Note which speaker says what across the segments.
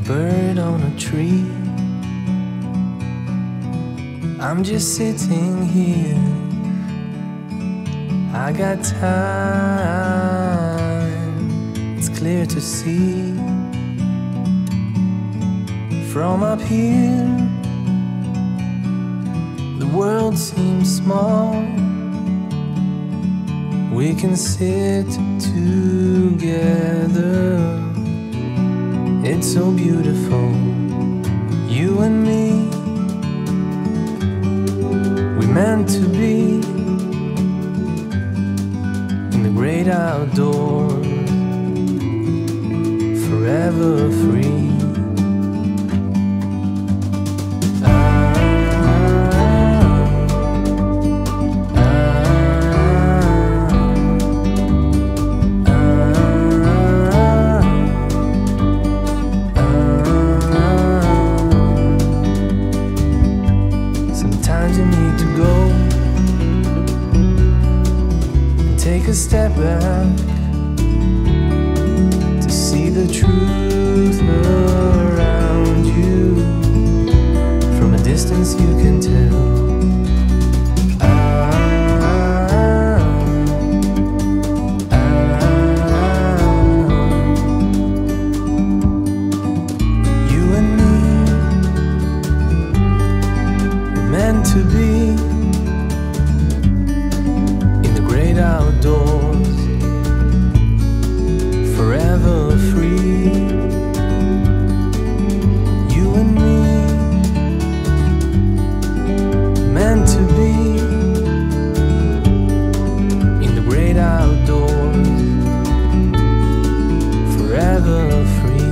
Speaker 1: like a bird on a tree. I'm just sitting here, I got time, it's clear to see. From up here, the world seems small. We can sit together, it's so beautiful, you and me. We meant to be in the great outdoors, forever free. Step back to see the truth around you. From a distance you can tell. You and me were meant to be outdoors, forever free. You and me, meant to be in the great outdoors, forever free.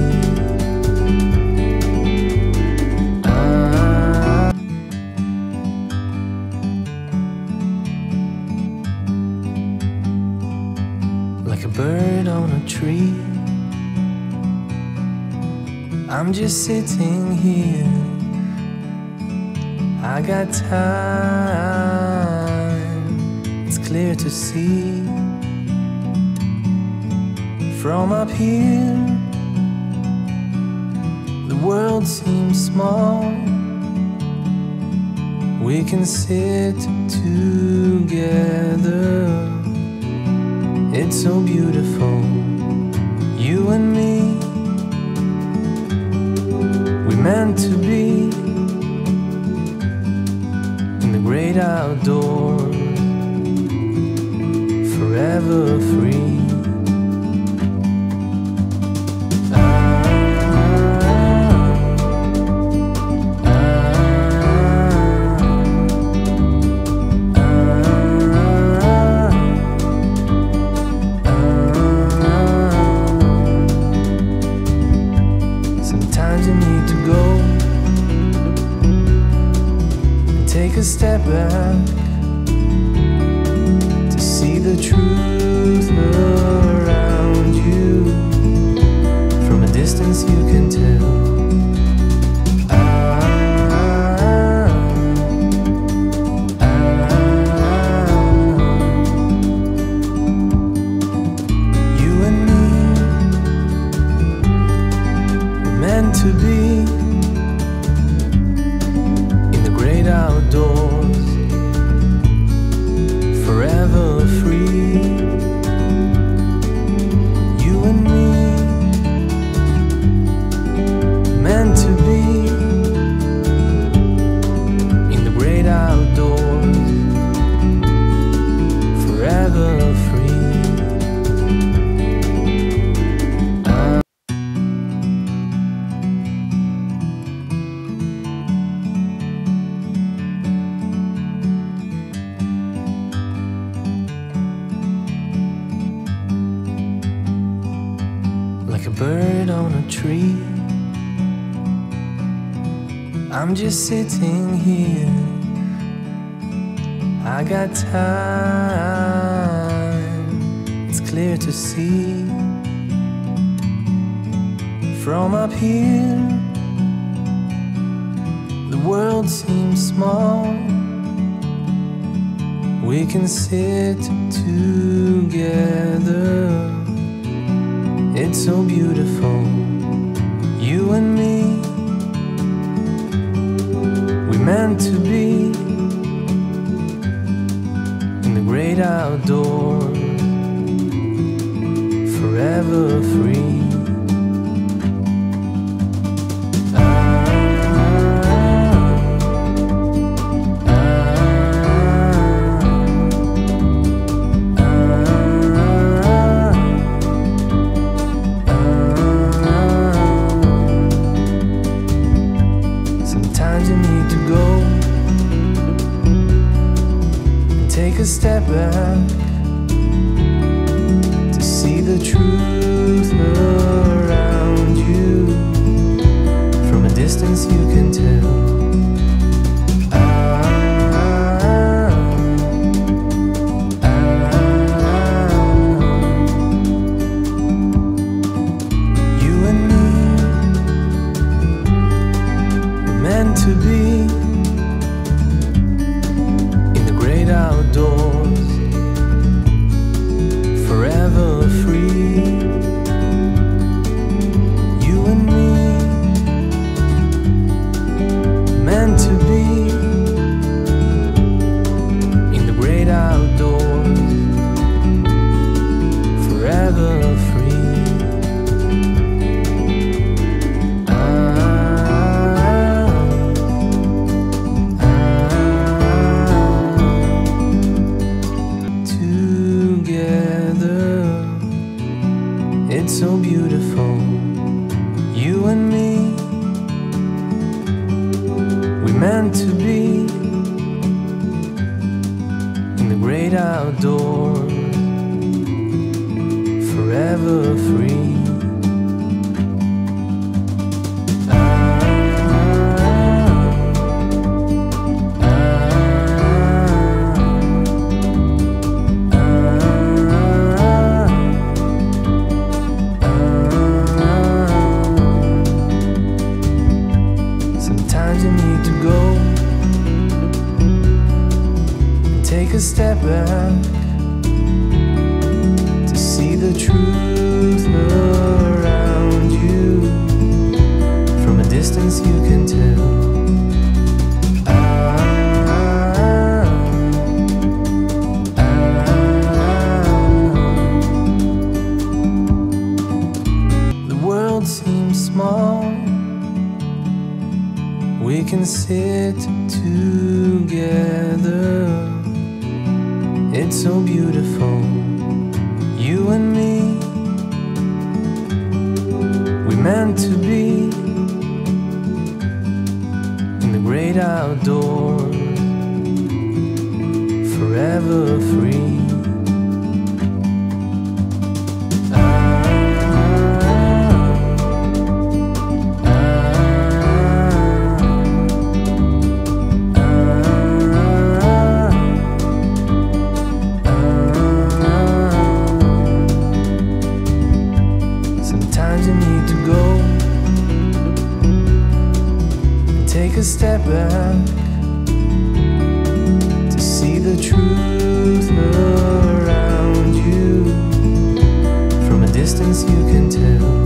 Speaker 1: Like a bird on a tree, I'm just sitting here, I got time, it's clear to see. From up here, the world seems small. We can sit together, it's so beautiful, you and me. We meant to be in the great outdoors, forever free. Step back to see the truth around you. From a distance you can tell. You and me were meant to be outdoors, forever free. You and me, meant to be in the great outdoors, forever free. Like a bird on a tree, I'm just sitting here, I got time, it's clear to see. From up here, the world seems small. We can sit together, it's so beautiful, you and me, we meant to be in the great outdoors, forever free. Take a step back to see the truth around you. From a distance you can tell. You and me were meant to be outdoors, forever free. You and me, meant to be in the great outdoors, forever free. It's so beautiful, you and me, we meant to be in the great outdoors, forever free. Sometimes you need to go and take a step back to see the truth around you. From a distance you can tell. The world seems small, we can sit together. It's so beautiful, you and me, we meant to be in the great outdoors, forever free. You need to go and take a step back to see the truth around you. From a distance you can tell.